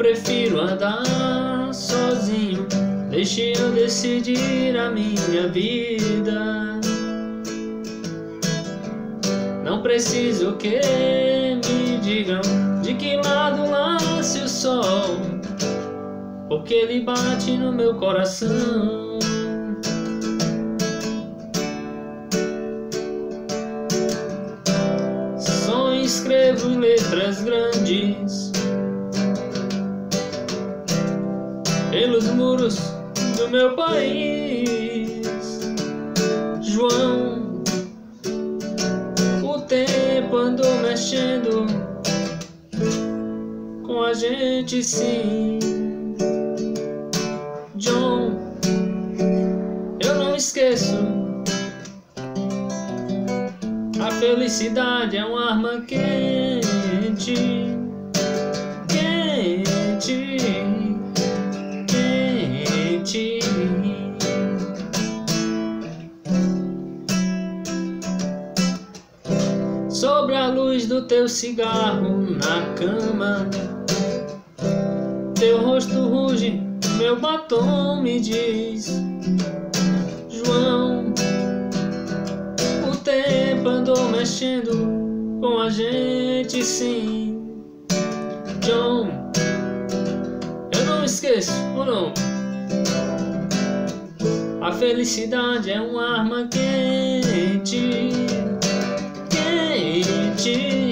prefiro andar sozinho, deixe eu decidir a minha vida. Não preciso que me digam de que lado nasce o sol, porque ele bate no meu coração. Só escrevo em letras grandes pelos muros do meu país. João, o tempo andou mexendo com a gente, sim. John, eu não esqueço. A felicidade é uma arma quente, quente, quente. Sobre a luz do teu cigarro na cama, teu rosto ruge, meu batom me diz: João, o tempo andou mexendo com a gente, sim. John, eu não esqueço, ou não? A felicidade é uma arma quente, quente.